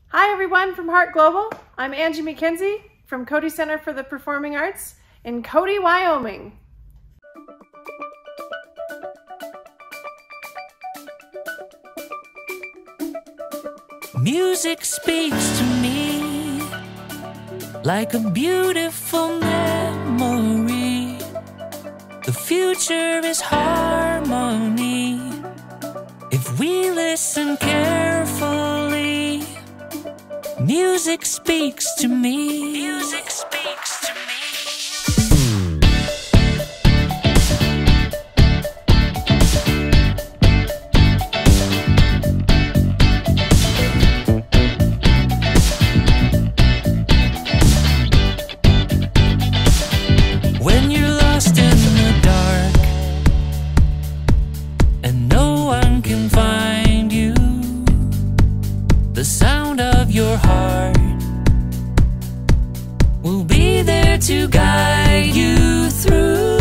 Hi everyone from Heart Global. I'm Angie McKenzie from Cody Center for the Performing Arts in Cody, Wyoming. Music speaks to me like a beautiful memory. The future is harmony if we listen carefully. Music speaks to me. Music speaks to me. When you're lost in the dark and no one can find you, the sound of your heart will be there to guide you through.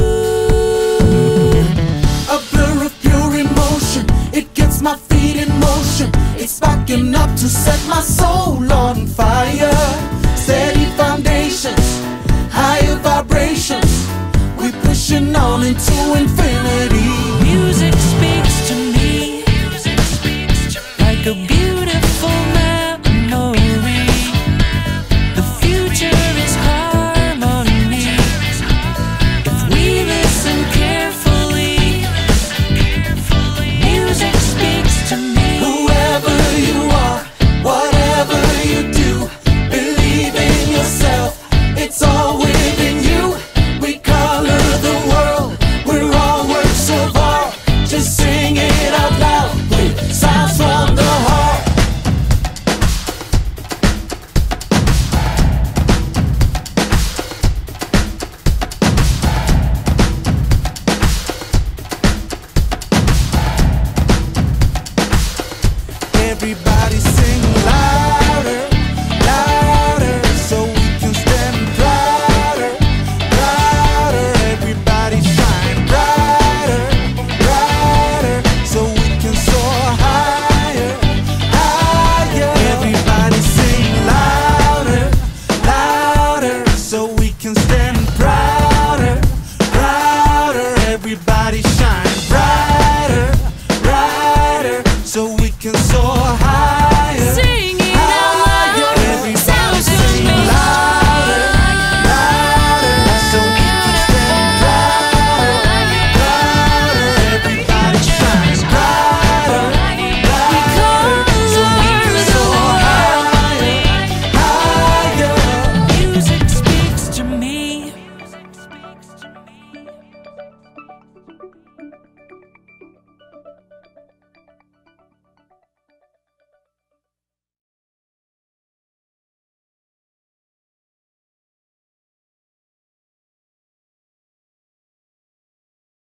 A blur of pure emotion, it gets my feet in motion. It's sparking up to set my soul on fire. Steady foundations, higher vibrations, we're pushing on into infinity. Music speaks to me like a beautiful memory. The future is harmony if we listen carefully. Music speaks to me. Whoever you are, whatever you do, believe in yourself, it's all within you. We color the world, we're all works of art. Just sing it out loud with sounds from the heart. Everybody sing loud.